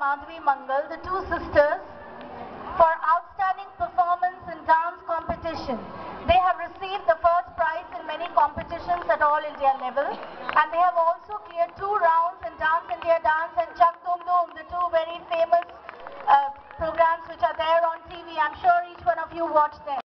Madhvi Mangal, the two sisters, for outstanding performance in dance competition. They have received the first prize in many competitions at all India level, and they have